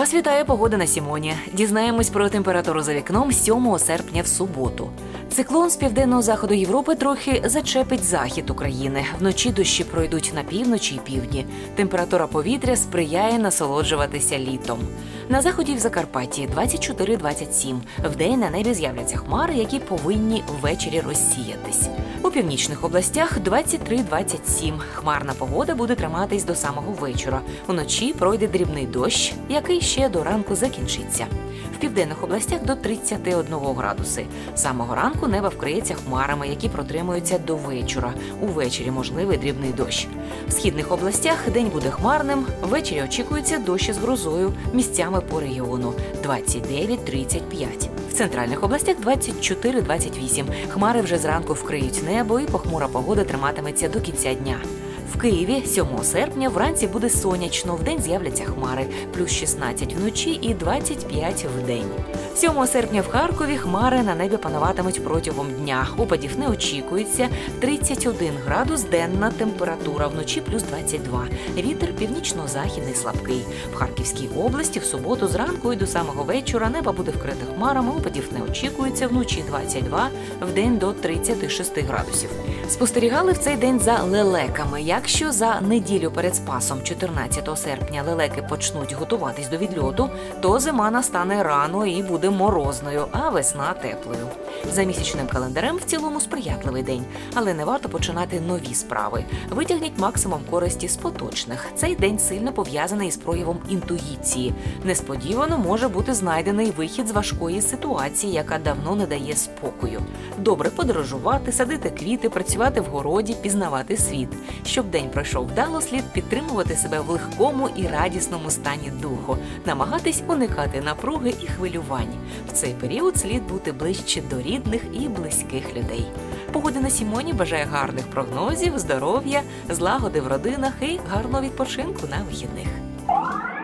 Вас вітає погода на Сімоні. Дізнаємось про температуру за вікном 7 серпня в суботу. Циклон з південного заходу Європи трохи зачепить захід України. Вночі дощі пройдуть на півночі і півдні. Температура повітря сприяє насолоджуватися літом. На заході в Закарпатті 24-27. Вдень на небі з'являться хмари, які повинні ввечері розсіятись. У північних областях 23-27. Хмарна погода буде триматись до самого вечора. Уночі пройде дрібний дощ, який ще до ранку закінчиться. В південних областях до 31 градуси. З самого ранку небо вкриється хмарами, які протримуються до вечора. Увечері можливий дрібний дощ. В східних областях день буде хмарним, ввечері очікується дощ з грозою, місцями по регіону 29-35. В центральних областях 24-28. Хмари вже зранку вкриють небо і похмура погода триматиметься до кінця дня. В Києві 7 серпня вранці буде сонячно, вдень з'являться хмари, плюс 16 вночі і 25 вдень. 7 серпня в Харкові хмари на небі пануватимуть протягом дня. Опадів не очікується, 31 градус денна температура, вночі плюс 22. Вітер північно-західний слабкий. В Харківській області в суботу зранку і до самого вечора небо буде вкрите хмарами, опадів не очікується, вночі 22, вдень до 36 градусів. Спостерігали в цей день за лелеками. Якщо за неділю перед Спасом, 14 серпня, лелеки почнуть готуватись до відльоту, то зима настане рано і буде морозною, а весна теплою. За місячним календарем в цілому сприятливий день, але не варто починати нові справи. Витягніть максимум користі з поточних. Цей день сильно пов'язаний із проявом інтуїції. Несподівано може бути знайдений вихід з важкої ситуації, яка давно не дає спокою. Добре подорожувати, садити квіти, працювати в городі, пізнавати світ. Щоб день пройшов вдало, слід підтримувати себе в легкому і радісному стані духу, намагатись уникати напруги і хвилювань. В цей період слід бути ближче до рідних і близьких людей. Погода на Сімоні бажає гарних прогнозів, здоров'я, злагоди в родинах і гарного відпочинку на вихідних.